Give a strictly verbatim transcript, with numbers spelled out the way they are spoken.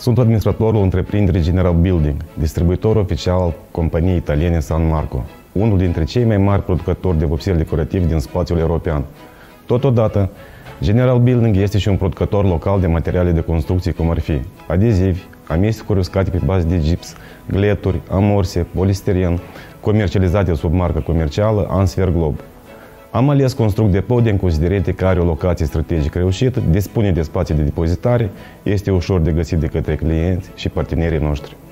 Sunt administratorul întreprinderii General Building, distribuitor oficial al companiei italiene San Marco, unul dintre cei mai mari producători de vopseli decorativ din spațiul european. Totodată, General Building este și un producător local de materiale de construcție, cum ar fi adezivi, amestecuri uscate pe bază de gips, gleturi, amorse, polistiren, comercializate sub marcă comercială Answer Globe. Am ales Construct Depot din considerente că are o locație strategică reușită, dispune de spații de depozitare, este ușor de găsit de către clienți și partenerii noștri.